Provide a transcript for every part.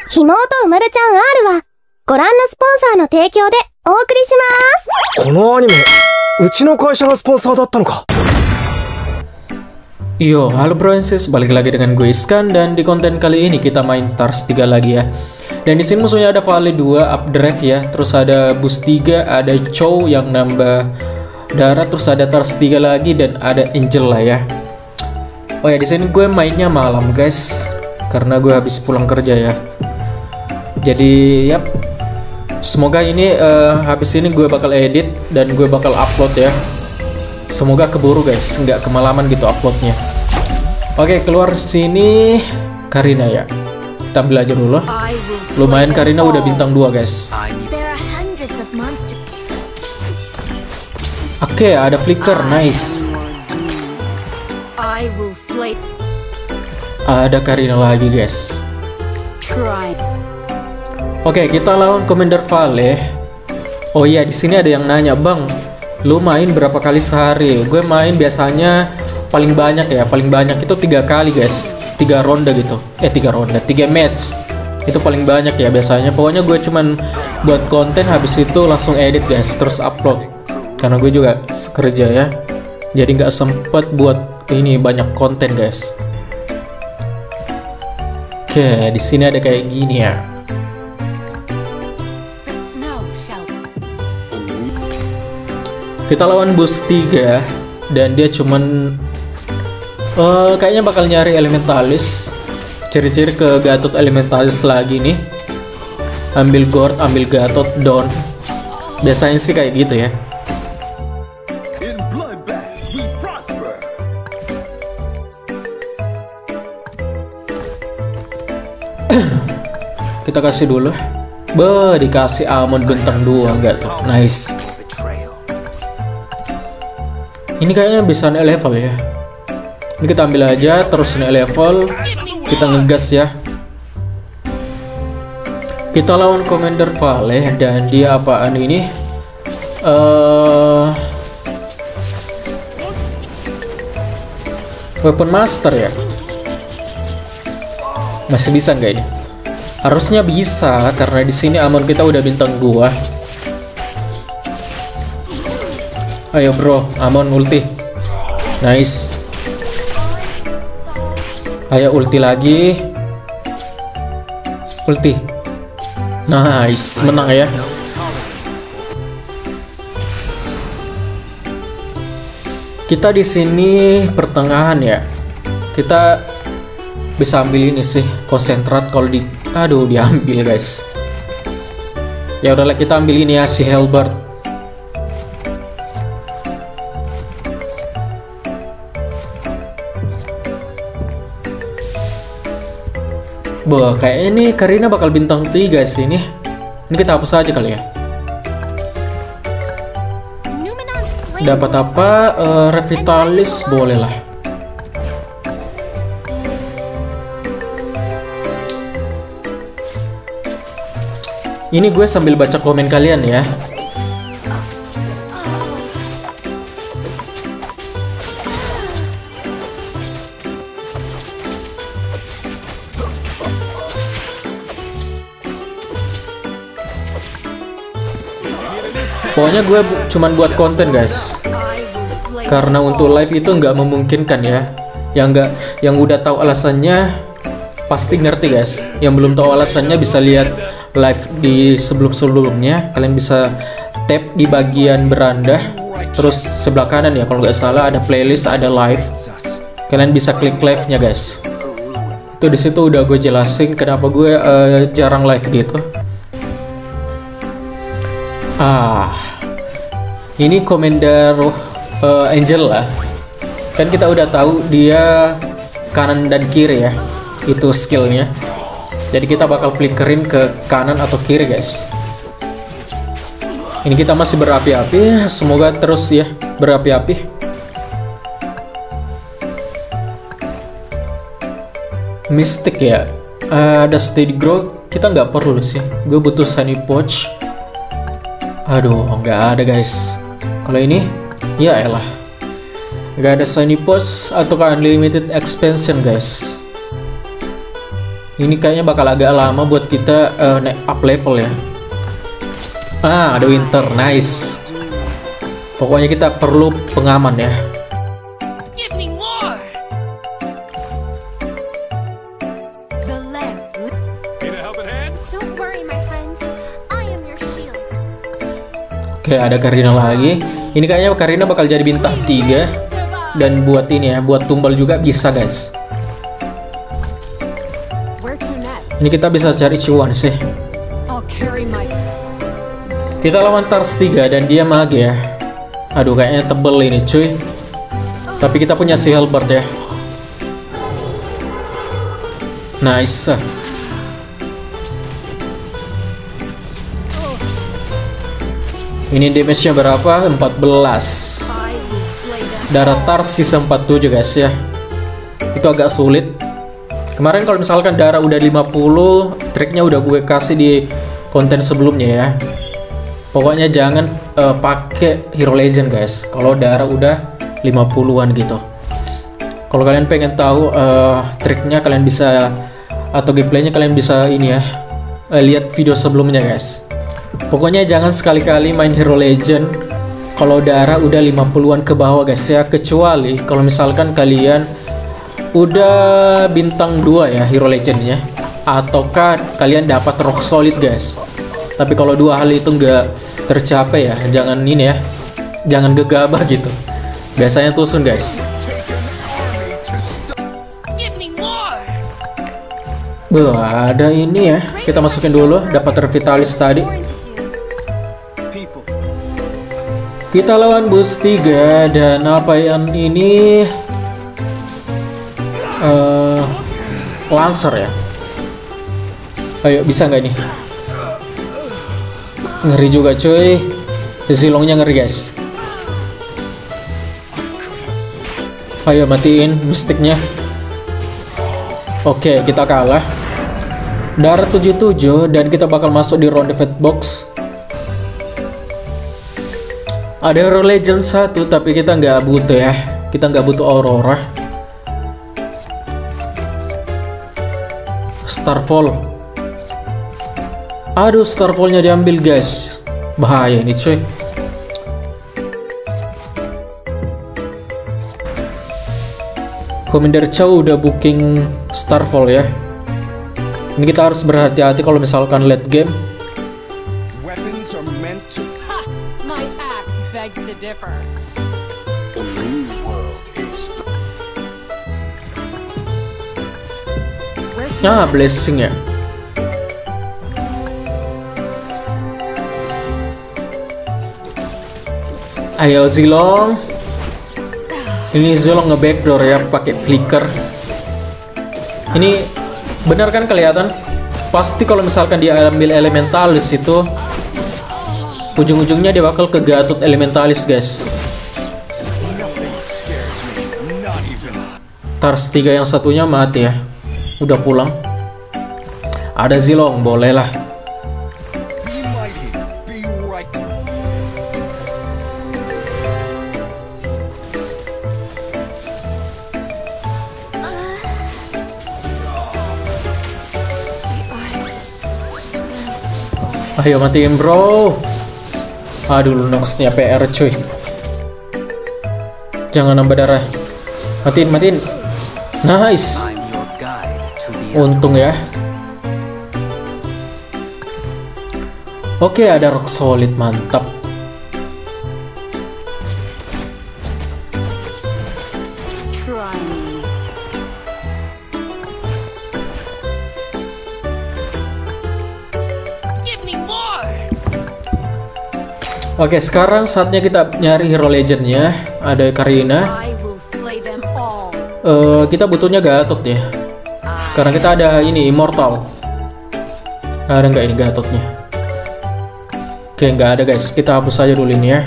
ひもとうまるちゃん R はご覧のスポンサーの提供でお送りします。 このアニメ、うちの会社がスポンサーだったのか。 Yo, halo bro and sis, balik lagi dengan gue Iskan dan di konten kali ini kita main Tars 3 lagi ya. Dan di sini musuhnya ada Vale 2 Updraft ya, terus ada Boost 3, ada Chow yang nambah darah, terus ada Tars 3 lagi dan ada Angel lah ya. Oh ya, di sini gue mainnya malam guys, karena gue habis pulang kerja ya. Jadi yap, semoga ini habis ini gue bakal edit dan gue bakal upload ya. Semoga keburu guys, nggak kemalaman gitu uploadnya. Oke, keluar sini Karina ya. Kita ambil aja dulu. Lumayan Karina udah bintang 2 guys. Oke, ada flicker, nice. Ada Karina lagi guys. Oke, kita lawan Commander Vale. Oh iya, di sini ada yang nanya, "Bang, lu main berapa kali sehari?" Gue main biasanya paling banyak ya, paling banyak itu 3 kali guys, 3 ronde gitu. 3 match. Itu paling banyak ya biasanya. Pokoknya gue cuman buat konten, habis itu langsung edit guys, terus upload. Karena gue juga kerja ya, jadi nggak sempet buat ini banyak konten guys. Oke, di sini ada kayak gini ya. Kita lawan Boost 3 dan dia cuman kayaknya bakal nyari Elementalis. Ciri-ciri ke Gatot Elementalis lagi nih. Ambil Gord, ambil Gatot, down. Biasanya sih kayak gitu ya. Kita kasih dulu. Dikasih Amon bintang 2 Gatot. Nice. Ini kayaknya bisa naik level ya. Ini kita ambil aja, terus naik level. Kita ngegas ya. Kita lawan Commander Vale dan dia apaan ini? Weapon Master ya. Masih bisa nggak ini? Harusnya bisa karena di sini Amon kita udah bintang 2. Ayo bro, Amon ulti. Nice. Ayo ulti lagi. Ulti. Nice, menang ya. Kita di sini pertengahan ya. Kita bisa ambil ini sih, konsentrat kalau di diambil guys. Ya udahlah, kita ambil ini ya, si Halberd. Kayaknya ini Karina bakal bintang 3 sih ini. Ini kita hapus aja kali ya. Dapat apa? Revitalis boleh lah. Ini gue sambil baca komen kalian ya. Pokoknya gue cuman buat konten guys, karena untuk live itu nggak memungkinkan ya. Yang udah tahu alasannya pasti ngerti guys. Yang belum tahu alasannya bisa lihat live di sebelumnya. Kalian bisa tap di bagian beranda, terus sebelah kanan ya kalau nggak salah ada playlist, ada live. Kalian bisa klik live-nya guys. Itu di situ udah gue jelasin kenapa gue jarang live gitu. Ini Commander Angel lah. Kan kita udah tahu dia kanan dan kiri ya, itu skillnya. Jadi kita bakal flickerin ke kanan atau kiri guys. Ini kita masih berapi-api, semoga terus ya berapi-api. Mystic ya, ada Steady Grow, kita nggak perlu sih. Gue butuh Sunny Pouch. Aduh, nggak ada guys. Kalau ini, ya elah, nggak ada Sunny Pouch atau Unlimited Expansion guys. Ini kayaknya bakal agak lama buat kita naik up level ya. Ada winter, nice. Pokoknya kita perlu pengaman ya. Oke, ada Karina lagi. Ini kayaknya Karina bakal jadi bintang 3. Dan buat ini ya, buat tumbal juga bisa guys. Ini kita bisa cari cuan sih. Kita lawan Tars 3 dan dia mage ya. Aduh, kayaknya tebel ini cuy. Tapi kita punya si Halberd ya. Nice. Ini damage-nya berapa? 14. Darah Tars sisa 47 guys ya. Itu agak sulit. Kemarin kalau misalkan darah udah 50, triknya udah gue kasih di konten sebelumnya ya. Pokoknya jangan pakai Hero Legend guys kalau darah udah 50-an gitu. Kalau kalian pengen tahu triknya, kalian bisa, atau gameplaynya kalian bisa ini ya, lihat video sebelumnya guys. Pokoknya jangan sekali-kali main Hero Legend kalau darah udah 50-an ke bawah guys ya. Kecuali kalau misalkan kalian udah bintang 2 ya Hero Legendnya, ataukah kalian dapat rock solid guys. Tapi kalau dua hal itu nggak tercapai ya, jangan ini ya, jangan gegabah gitu. Biasanya tusun guys. Ada ini ya, kita masukin dulu, dapat revitalis tadi. Kita lawan boost 3 dan apa yang ini Lancer ya. Ayo, bisa nggak ini? Ngeri juga cuy. Zilongnya ngeri guys. Ayo matiin mistiknya. Oke, kita kalah. Darah 77 dan kita bakal masuk di ronde Fat Box. Ada Hero Legend 1 tapi kita nggak butuh ya. Kita nggak butuh Aurora. Starfall. Aduh, Starfallnya diambil guys. Bahaya ini cuy. Commander Chow udah booking Starfall ya. Ini kita harus berhati-hati kalau misalkan late game. Blessing ya. Ayo Zilong. Ini Zilong nge-backdoor ya pakai flicker. Ini benar kan kelihatan? Pasti kalau misalkan dia ambil elementalis itu ujung-ujungnya dia bakal ke Gatot elementalis guys. Tars 3 yang satunya mati ya. Udah pulang. Ada Zilong, bolehlah. Ayo matiin bro. Aduh, Lunoxnya PR cuy. Jangan nambah darah. Matiin. Nice. Untung ya. Oke, ada rock solid, mantap. Oke, sekarang saatnya kita nyari Hero Legendnya. Ada Karina. Kita butuhnya Gatot ya. Karena kita ada ini Immortal. Ada nggak ini Gatotnya? Oke, nggak ada guys. Kita hapus aja dulu ini ya.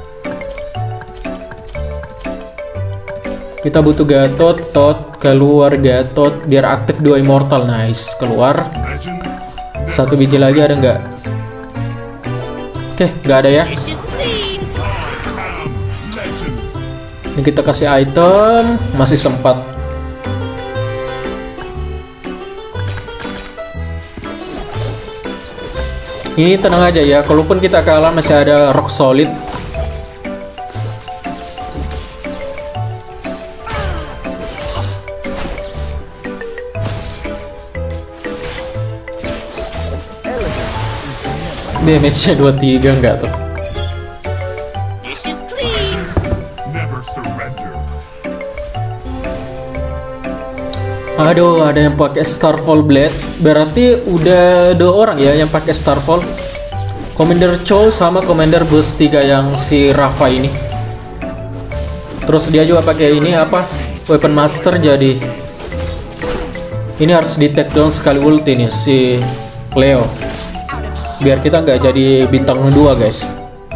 Kita butuh Gatot, keluar Gatot biar aktif 2 Immortal. Nice, keluar. 1 biji lagi ada nggak? Oke, nggak ada ya. Ini kita kasih item, masih sempat. Ini tenang aja ya, kalaupun kita kalah masih ada rock solid. Damage-nya 23 enggak tuh. Aduh, ada yang pakai Starfall Blade. Berarti udah 2 orang ya yang pakai Starfall. Commander Chow sama Commander Boost 3 yang si Rafa ini. Terus dia juga pakai ini apa? Weapon Master, jadi ini harus di take down sekali ulti nih si Leo. Biar kita nggak jadi bintang 2 guys.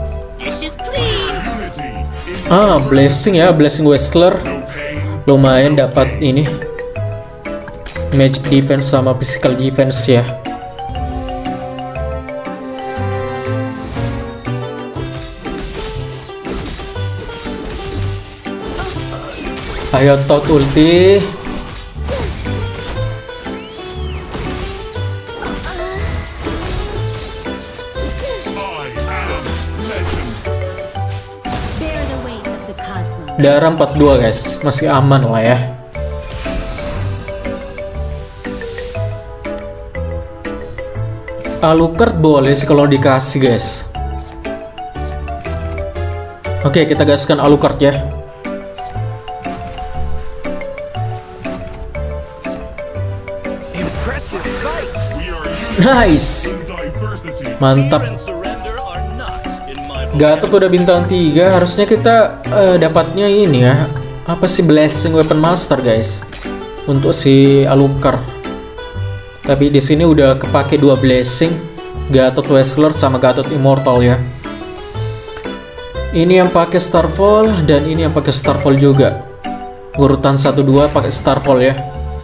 Blessing ya, Blessing Wrestler. Lumayan dapat ini magic defense sama physical defense ya. Ayo tot ulti. Darah 42 guys, masih aman lah ya. Alucard boleh sih kalau dikasih guys. Oke, kita gaskan Alucard ya. Nice, mantap. Gatot udah bintang 3, harusnya kita dapatnya ini ya. Apa sih, Blessing Weapon Master guys untuk si Alucard. Tapi di sini udah kepake 2 Blessing, Gatot Wrestler sama Gatot Immortal ya. Ini yang pakai Starfall dan ini yang pakai Starfall juga. Urutan 1-2 pakai Starfall ya.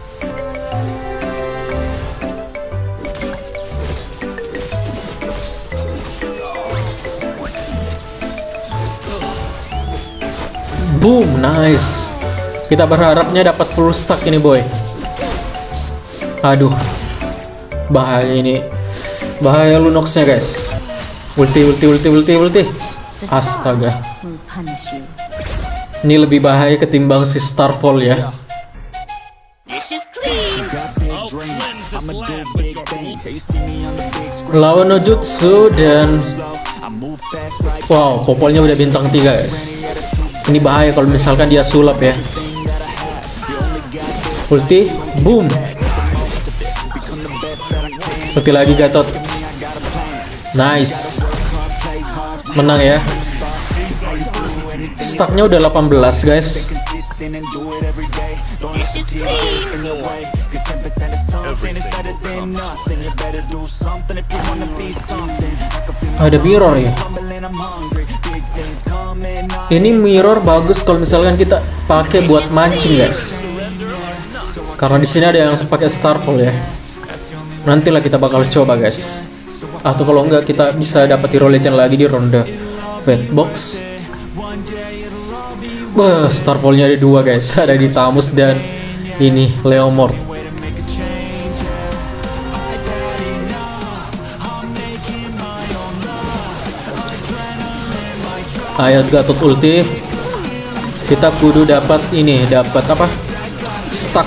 Boom, nice. Kita berharapnya dapat full stack ini boy. Aduh, bahaya ini. Bahaya Lunox-nya guys. Ulti. Astaga. Ini lebih bahaya ketimbang si Starfall ya. Lawan no jutsu dan wow, Popolnya udah bintang 3 guys. Ini bahaya kalau misalkan dia sulap ya. Ulti, boom. Ulti lagi Gatot. Nice. Menang ya. Stacknya udah 18 guys. Ada mirror ya. Ini mirror bagus kalau misalkan kita pakai buat mancing guys. Karena di sini ada yang pakai Starfall ya. Nantilah kita bakal coba guys. Atau kalau enggak kita bisa dapat Hero Legend lagi di ronde Pet Box. Wah, Starfallnya ada 2 guys. Ada di Tamus dan ini Leomord. Ayo Gatot ulti. Kita kudu dapat ini, dapat apa? Stack.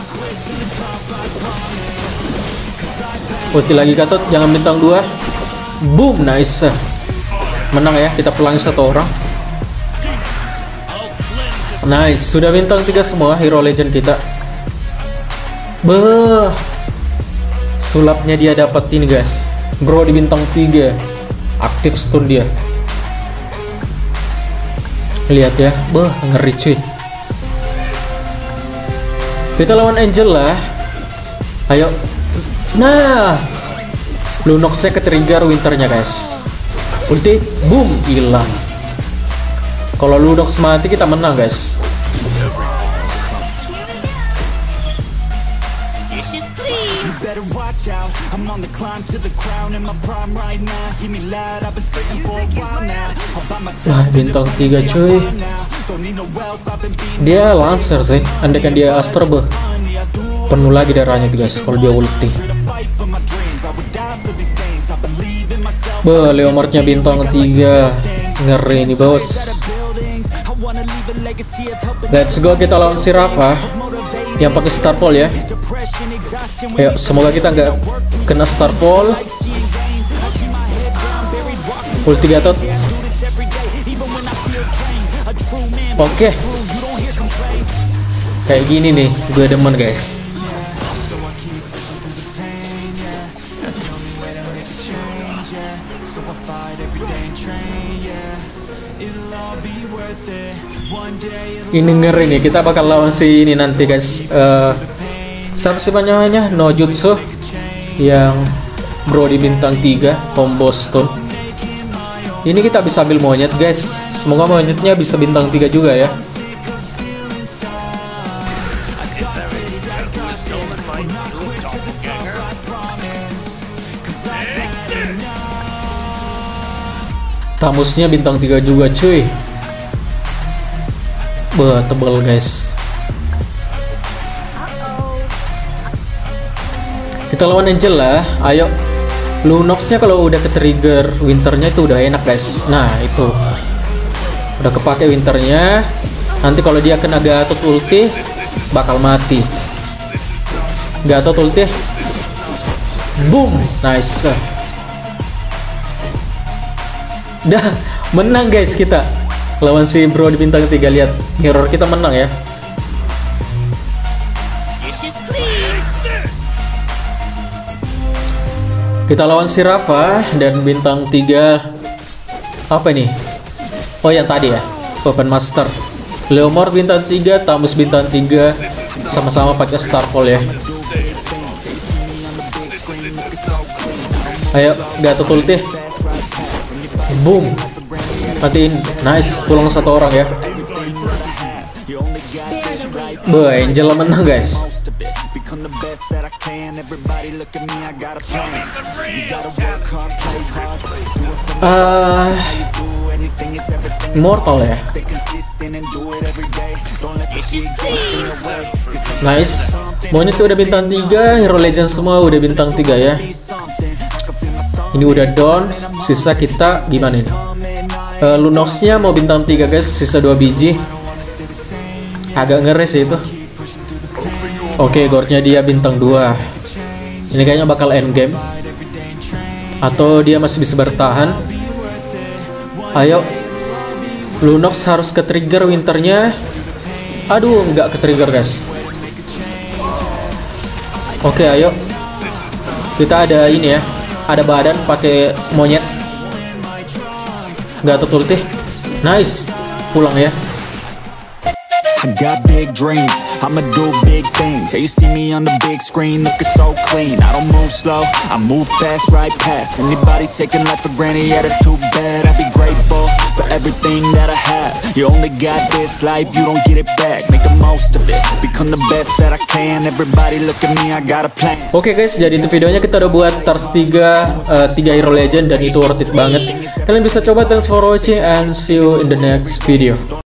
Ulti lagi Gatot, jangan bintang 2. Boom, nice. Menang ya, kita pelangi 1 orang. Nice, sudah bintang 3 semua Hero Legend kita. Beuh. Sulapnya dia dapat ini guys. Bro di bintang 3. Aktif stun dia. Lihat ya, ngeri cuy. Kita lawan Angel lah. Ayo. Nah, Lunox-nya ke-trigger Winternya guys. Ulti, boom, hilang. Kalau Lunox mati kita menang guys. Wah, bintang 3 cuy. Dia Lancer sih. Andaikan dia Astro penuh lagi darahnya guys kalau dia ulti. Leomordnya bintang 3. Ngeri nih bos. Let's go, kita lawan si Rafa yang pakai Star Ball ya. Ayo, semoga kita nggak kena Star Ball. Ulti Gatot. Oke. Kayak gini nih, gue demen guys. Ini ngeri nih, kita bakal lawan si ini nanti guys. Siapa sih namanya? Nojutsu yang bro di bintang 3 combo stone. Ini kita bisa ambil monyet guys. Semoga monyetnya bisa bintang 3 juga ya. Tamusnya bintang 3 juga cuy. Tebel guys. Kita lawan Angela. Ayo. Lunoxnya kalau udah ke trigger winternya itu udah enak guys. Nah itu udah kepake winternya. Nanti kalau dia kena Gatot ulti bakal mati. Gatot ulti, boom, nice. Dah menang guys kita lawan si bro di bintang 3. Lihat mirror kita menang ya. Kita lawan si Rafa dan bintang 3. Apa ini? Oh yang tadi ya, Open Master. Leomord bintang 3, Tamus bintang 3, sama-sama pakai Star Ball ya. Ayo, Gatot ulti, boom, matiin, nice, pulang satu orang ya. Angela menang guys. Immortal ya. Nice. Monyet udah bintang 3, Hero Legend semua udah bintang 3 ya. Ini udah down, sisa kita gimana ini? Lunoxnya mau bintang 3 guys, sisa 2 biji. Agak ngeri sih itu. Oke, Gordnya dia bintang 2. Ini kayaknya bakal end game. Atau dia masih bisa bertahan. Ayo. Lunox harus ke trigger winternya. Aduh, nggak ke trigger guys. Oke, ayo. Kita ada ini ya. Ada badan pakai monyet. Gatot ulti. Nice. Pulang ya. I got big dreams, I'ma do big things. Yeah, you see me on the big screen, looking so clean. I don't move slow, I move fast, right past anybody taking life for granted, yeah, that's too bad. I'd be grateful for everything that I have. You only got this life, you don't get it back. Make the most of it, become the best that I can. Everybody look at me, I got a plan. Oke guys, jadi itu videonya. Kita udah buat Tars 3 Hero Legend dan itu worth it banget. Kalian bisa coba. Thanks for watching and see you in the next video.